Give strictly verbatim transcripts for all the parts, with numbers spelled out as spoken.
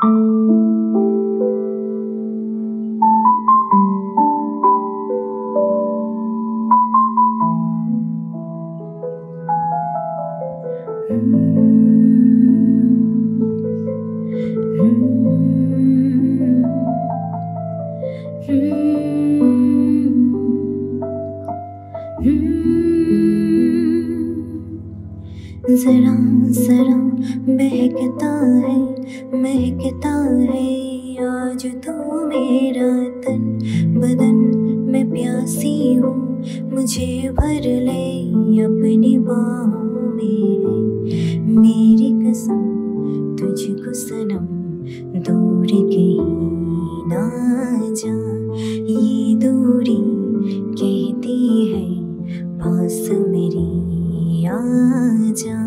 जरा जरा महकता है महकता है आज तो मेरा तन बदन। मैं प्यासी हूँ मुझे भर ले अपनी बाहों में। मेरी कसम तुझको सनम दूर कहीं ना जा। ये दूरी कहती है पास मेरी आ जा।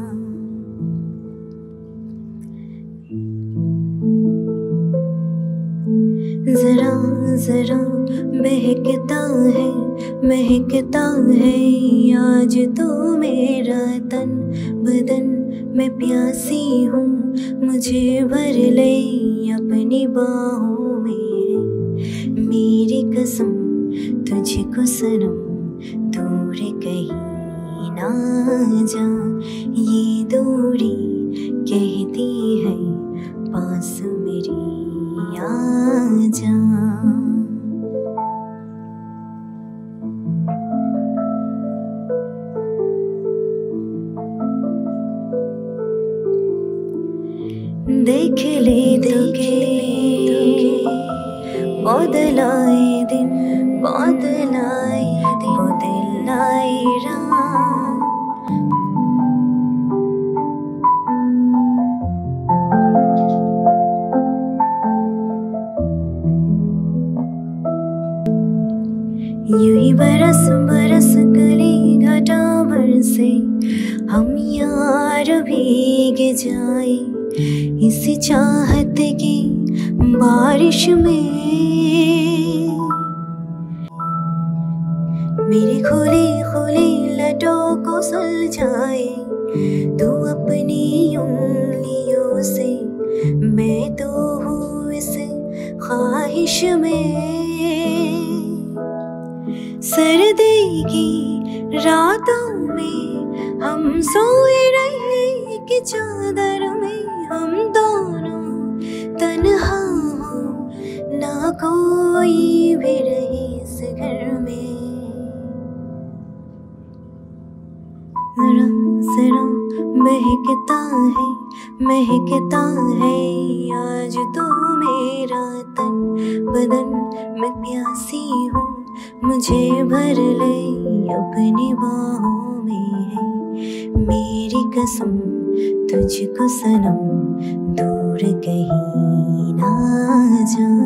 जरा जरा महकता है महकता है आज तो मेरा तन बदन। मैं प्यासी हूँ मुझे भर ले अपनी बाहों में। मेरी कसम तुझको सनम दूर कहीं ना जा। ये दूरी कहती है पास मेरी आ जा। देख ले देखे बादल आए दिन बादल आए दिन बादल आए रात। यूं ही बरस बरस गली घटा बरसे हम यार भीग जाए इस चाहत की बारिश में। मेरी खुली खुली लटों को सुलझाए तू अपनी उंगलियों से। मैं तो हूँ इस ख्वाहिश में। सर्दी की रातों में हम सोए रहे कि चादर में हम दोनों तन्हा हो ना कोई भी रहे इस घर में। जरा जरा महकता है महकता है आज तो मेरा तन बदन। मैं प्यासी हूँ मुझे भर ले अपनी बाहों में है। मेरी कसम तुझको सनम दूर कहीं ना जा।